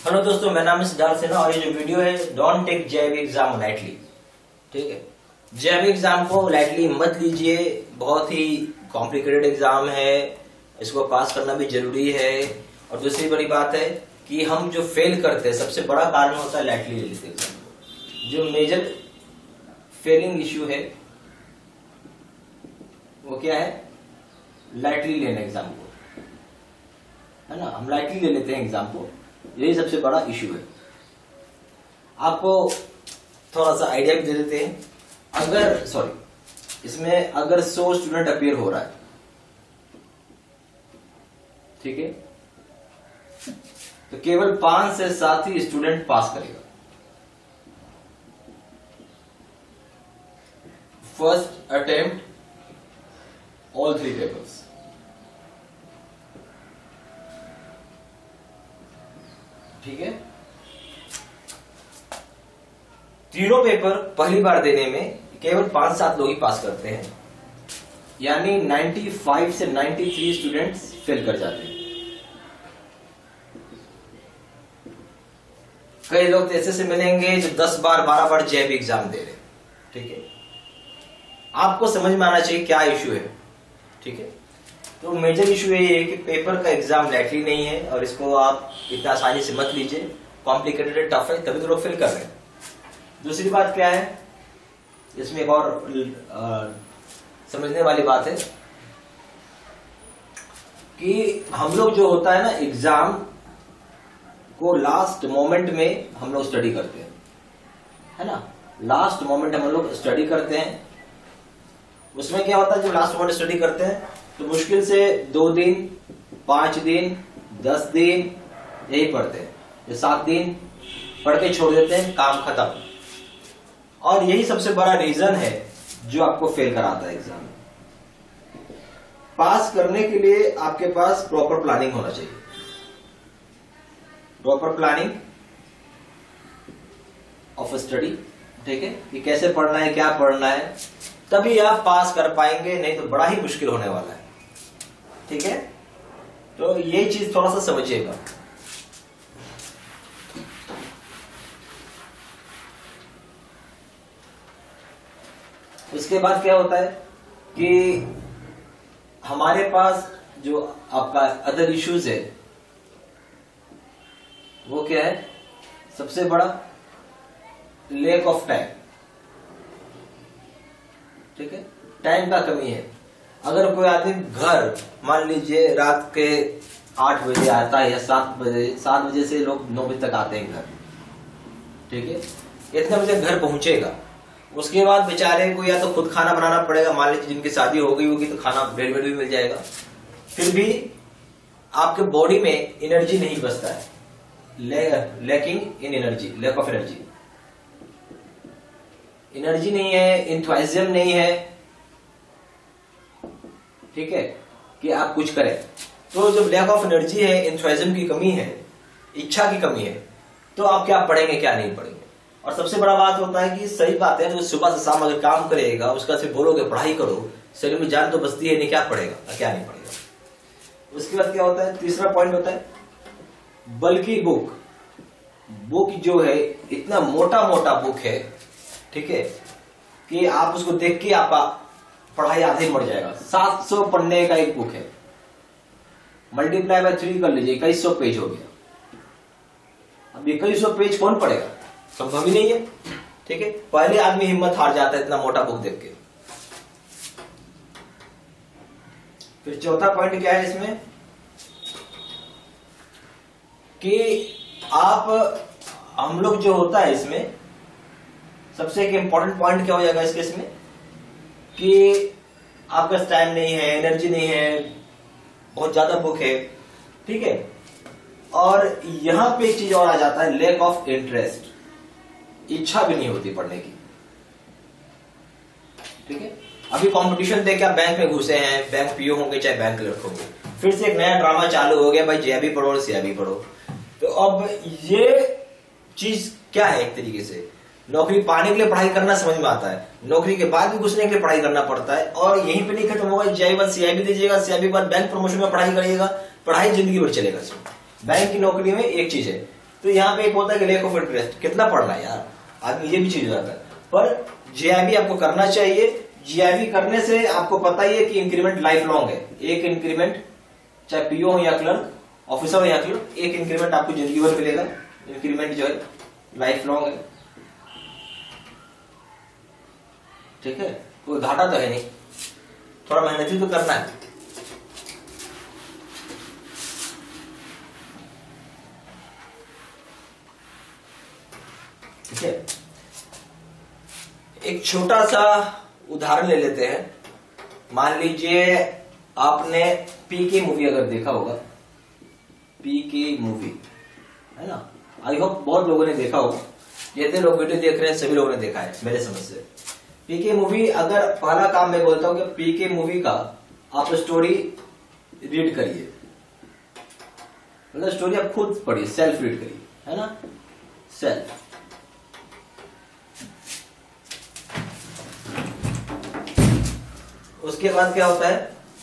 Hello दोस्तों, मेरा नाम है सिद्धार्थ सिन्हा और ये जो वीडियो है don't take JEE exam lightly. ठीक है, जेईई एग्जाम को लाइटली मत लीजिए। बहुत ही कॉम्प्लिकेटेड एग्जाम है, इसको पास करना भी जरूरी है। और दूसरी बड़ी बात है कि हम जो फेल करते हैं सबसे बड़ा कारण होता है लाइटली ले लेते एग्जाम। जो मेजर फेलिंग इश्यू है वो क्या है? लाइटली लेना एग्जाम को, है ना। हम लाइटली ले लेते हैं एग्जाम को, यही सबसे बड़ा इश्यू है। आपको थोड़ा सा आइडिया भी दे देते हैं। इसमें अगर 100 स्टूडेंट अपीयर हो रहा है, ठीक है, तो केवल 5 से 7 ही स्टूडेंट पास करेगा। First attempt all 3 papers. ठीक है, तीनों पेपर पहली बार देने में केवल 5-7 लोग ही पास करते हैं, यानी 95 से 93 स्टूडेंट्स फेल कर जाते हैं। कई लोग तो ऐसे से मिलेंगे जो 10 बार 12 बार जेईई एग्जाम दे रहे हैं। ठीक है, आपको समझ में आना चाहिए क्या इश्यू है। ठीक है, तो मेजर इशू ये है कि पेपर का एग्जाम लाइटली नहीं है और इसको आप इतना आसानी से मत लीजिए। कॉम्प्लिकेटेड है, टफ है, तभी तो लोग फेल कर रहे हैं। दूसरी बात क्या है, इसमें एक और समझने वाली बात है कि हम लोग जो होता है ना, एग्जाम को लास्ट मोमेंट में हम लोग स्टडी करते हैं, है ना। लास्ट मोमेंट हम लोग स्टडी करते हैं। उसमें क्या होता है, जब लास्ट मोमेंट स्टडी करते हैं तो मुश्किल से 2 दिन, 5 दिन, 10 दिन यही पढ़ते हैं। 7 दिन पढ़ के छोड़ देते हैं, काम खत्म। और यही सबसे बड़ा रीजन है जो आपको फेल कराता है एग्जाम। पास करने के लिए आपके पास प्रॉपर प्लानिंग होना चाहिए। प्रॉपर प्लानिंग ऑफ स्टडी, ठीक है, कि कैसे पढ़ना है, क्या पढ़ना है, तभी आप पास कर पाएंगे, नहीं तो बड़ा ही मुश्किल होने वाला है। ठीक है, तो ये चीज थोड़ा सा समझिएगा। उसके बाद क्या होता है कि हमारे पास जो आपका अदर इश्यूज है वो क्या है? सबसे बड़ा लैक ऑफ टाइम। ठीक है, टाइम का कमी है। अगर कोई आदमी घर मान लीजिए रात के 8 बजे आता है या 7 बजे से लोग 9 बजे तक आते हैं घर, ठीक है, इतने बजे घर पहुंचेगा। उसके बाद बेचारे को या तो खुद खाना बनाना पड़ेगा, मान लीजिए जिनकी शादी हो गई होगी तो खाना रेडीमेड भी मिल जाएगा, फिर भी आपके बॉडी में एनर्जी नहीं बचता है। Lacking in energy, lack of energy, energy नहीं है, इंथुजियाज्म नहीं है, ठीक है, कि आप कुछ करें। तो जब लैक ऑफ एनर्जी है, इंथुजियाज्म की कमी है, इच्छा की कमी है, तो आप क्या पढ़ेंगे क्या नहीं पढ़ेंगे। और सबसे बड़ा बात होता है कि सही बात है, जो सुबह से शाम अगर काम करेगा उसका सिर्फ बोलोगे पढ़ाई करो, शरीर में जान तो बचती है नहीं, क्या पढ़ेगा क्या नहीं पढ़ेगा। उसके बाद क्या होता है, तीसरा पॉइंट होता है बल्कि बुक जो है इतना मोटा मोटा बुक है, ठीक है, कि आप उसको देख के आपका पढ़ाई आधे मर जाएगा। 700 पन्ने का एक बुक है, मल्टीप्लाई बाय 3 कर लीजिए, 2100 पेज हो गया। अब 2100 पेज कौन पढ़ेगा? संभव ही नहीं है। ठीक है, पहले आदमी हिम्मत हार जाता है इतना मोटा बुक देख के। फिर चौथा पॉइंट क्या है इसमें कि हम लोग जो होता है इसमें सबसे एक इंपॉर्टेंट पॉइंट क्या हो जाएगा इस केस में कि आपका टाइम नहीं है, एनर्जी नहीं है, बहुत ज्यादा बुक है, ठीक है। और यहां पे एक चीज और आ जाता है, लैक ऑफ इंटरेस्ट, इच्छा भी नहीं होती पढ़ने की। ठीक है, अभी कंपटीशन देख के आप बैंक में घुसे हैं, बैंक पीओ होंगे चाहे बैंक क्लर्क होंगे, फिर से एक नया ड्रामा चालू हो गया, भाई जेईई पढ़ो और सीआईबी पढ़ो। तो अब ये चीज क्या है? एक तरीके से नौकरी पाने के लिए पढ़ाई करना समझ में आता है, नौकरी के बाद भी घुसने के लिए पढ़ाई करना पड़ता है। और यहीं पे नहीं खत्म होगा, जेईई बाद सीआईबी दीजिएगा, सीआईबी के बाद बैंक प्रमोशन में पढ़ाई करिएगा, पढ़ाई जिंदगी भर चलेगा। बैंक की नौकरी में एक चीज है तो यहाँ पे एक होता है कि लैक ऑफ इंटरेस्ट, कितना पढ़ना है यार, आदमी ये भी चीज हो जाता है। पर जीआईबी आपको करना चाहिए। जीआईबी करने से आपको पता ही है कि इंक्रीमेंट लाइफ लॉन्ग है। एक इंक्रीमेंट चाहे पीओ हो या क्लर्क, ऑफिसर हो या क्लर्क, एक इंक्रीमेंट आपको जिंदगी भर मिलेगा। इंक्रीमेंट जो है लाइफ लॉन्ग है, ठीक है, कोई घाटा तो है नहीं, थोड़ा मेहनत ही तो करना है। ठीक है, एक छोटा सा उदाहरण ले लेते हैं। मान लीजिए आपने पीके मूवी अगर देखा होगा, पीके मूवी है ना, आई होप बहुत लोगों ने देखा होगा। जितने लोग वीडियो देख रहे हैं सभी लोगों ने देखा है मेरे समझ से। पीके मूवी, अगर पहला काम मैं बोलता हूं कि पीके मूवी का आप स्टोरी रीड करिए, मतलब स्टोरी आप खुद पढ़िए, सेल्फ रीड करिए, है ना, सेल्फ। उसके बाद क्या होता है,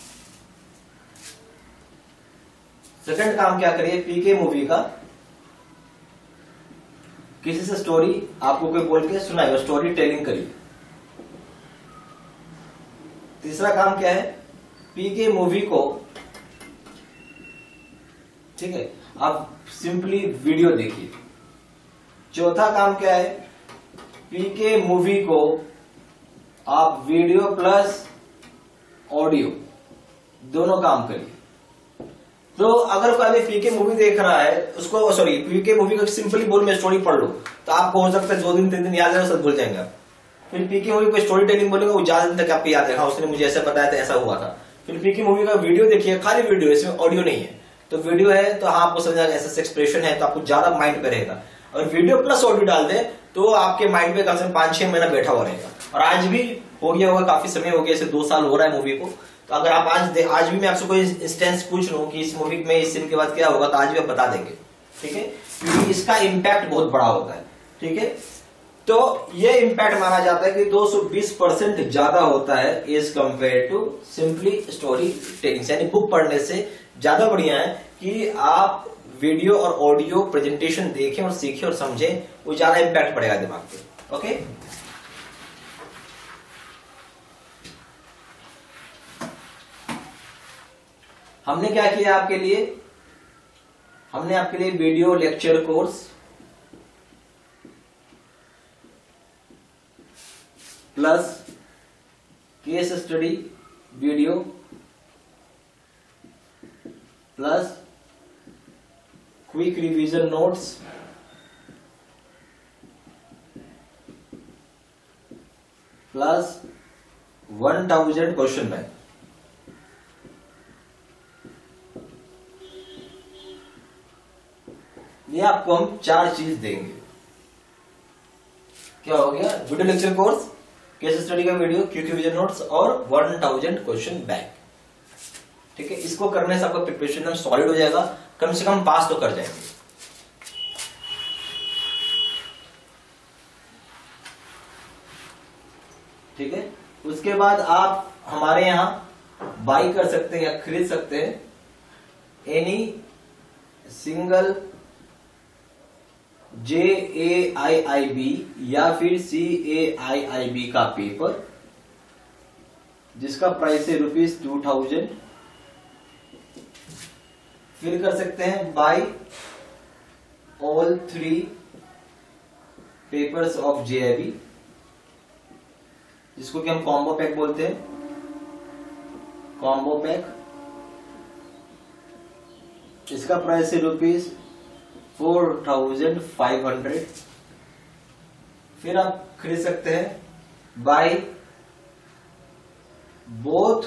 सेकंड काम क्या करिए, पीके मूवी का किसी से स्टोरी आपको कोई बोल के सुनाएगा, स्टोरी टेलिंग करिए। तीसरा काम क्या है, पीके मूवी को, ठीक है, आप सिंपली वीडियो देखिए। चौथा काम क्या है, पीके मूवी को आप वीडियो प्लस ऑडियो दोनों काम करिए। तो अगर कोई आदमी पीके मूवी देख रहा है, उसको सॉरी पीके मूवी का सिंपली बोल मैं स्टोरी पढ़ लो, तो आपको हो सकता है 2 दिन 3 दिन याद है, सब भूल जाएंगे आप। फिर पीके मूवी को स्टोरी टेलिंग बोलेगा, वो ज्यादा दिन तक आपको याद रखा, उसने मुझे ऐसा बताया था, ऐसा हुआ था। फिर पीके मूवी का वीडियो देखिए, खाली वीडियो, इसमें ऑडियो नहीं है, तो वीडियो है तो हाँ आपको समझ ऐसा एक्सप्रेशन है, तो आपको ज्यादा माइंड पे रहेगा। और वीडियो प्लस ऑडियो डाल दे तो आपके माइंड पे कम से कम 5-6 महीना बैठा हुआ रहेगा। और आज भी हो गया होगा, काफी समय हो गया, इसे 2 साल हो रहा है मूवी को। तो अगर आप आज भी मैं आपसे कोई इंस्टेंस पूछ लूं कि इस मूवी में इस सीन के बाद क्या होगा, तो आज भी आप बता देंगे, ठीक है, क्योंकि इसका इम्पैक्ट बहुत बड़ा होता है। ठीक है, तो ये इम्पैक्ट माना जाता है कि 220% ज्यादा होता है as compare to simply story telling. यानी बुक पढ़ने से ज्यादा बढ़िया है कि आप वीडियो और ऑडियो प्रेजेंटेशन देखें और सीखें और समझें, वो ज्यादा इम्पैक्ट पड़ेगा दिमाग पे। ओके, हमने क्या किया आपके लिए, हमने आपके लिए video lecture course plus case study video plus quick revision notes plus 1000 question bank, ये आपको हम 4 चीज देंगे। क्या हो गया, video lecture course, case study का वीडियो, क्विक रिवीजन नोट्स और 1000 क्वेश्चन बैंक। ठीक है, इसको करने से आपका प्रिपरेशन एकदम सॉलिड हो जाएगा, कम से कम पास तो कर जाएंगे। ठीक है, उसके बाद आप हमारे यहां बाई कर सकते हैं या खरीद सकते हैं एनी सिंगल JAIIB या फिर CAIIB का पेपर, जिसका प्राइस है ₹2000। फिर कर सकते हैं buy all 3 papers of JIB, जिसको कि हम कॉम्बो पैक बोलते हैं, कॉम्बो पैक। इसका प्राइस है ₹4500। फिर आप खरीद सकते हैं buy both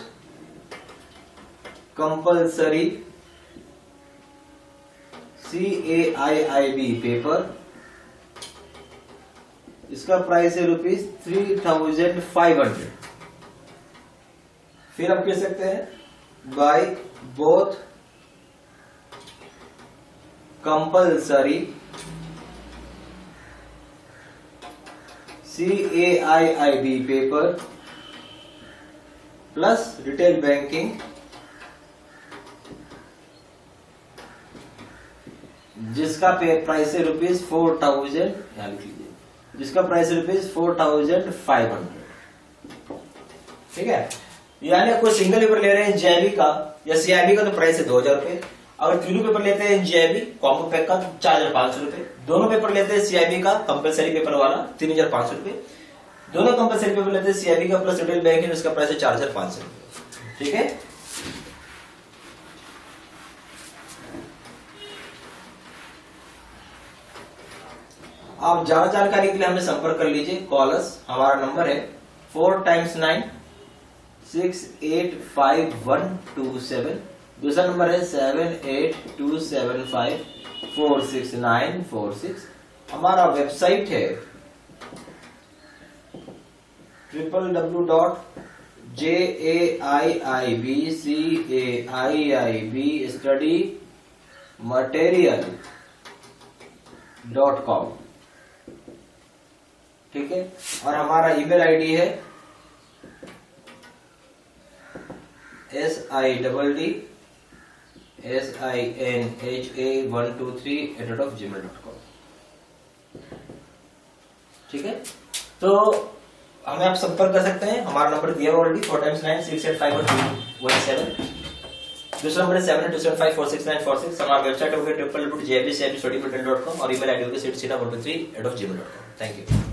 compulsory CAIIB paper, इसका प्राइस है ₹3500। फिर आप कह सकते हैं buy both compulsory CAIIB paper plus retail banking जिसका प्राइस है ₹4000, यहाँ लिख लीजिए, जिसका प्राइस है ₹4500। ठीक है, यानी कोई सिंगल पेपर ले रहे हैं जेआईबी का या सीआईबी का तो प्राइस है ₹2000। अगर तीनों पेपर लेते हैं जेआईबी कॉम्बो पैक का तो ₹4500। दोनों पेपर लेते हैं सीआईबी का कंपलसरी पेपर वाला ₹3500। दोनों कंपलसरी पेपर लेते हैं सीआईबी का प्लस रिटेल बैंक है, जिसका प्राइस है ₹4500। ठीक है, आप ज्यादा जानकारी के लिए हमें संपर्क कर लीजिए, कॉलर्स। हमारा नंबर है 4 × 9 685127। दूसरा नंबर है 7827546946। हमारा वेबसाइट है www.jaiibstudymaterial.com। ठीक है, और हमारा ईमेल आईडी है SIDDSINHA123@gmail.com। ठीक है, तो हमें आप संपर्क कर सकते हैं। हमारा नंबर दिया हुआ ऑलरेडी 4 × 9 685117। दूसरा नंबर है 7827546946। हमारा वेबसाइट होगा www.jaibstudymaterial.com और ईमेल आईडी होगी sidshita123@gmail.com। Thank you.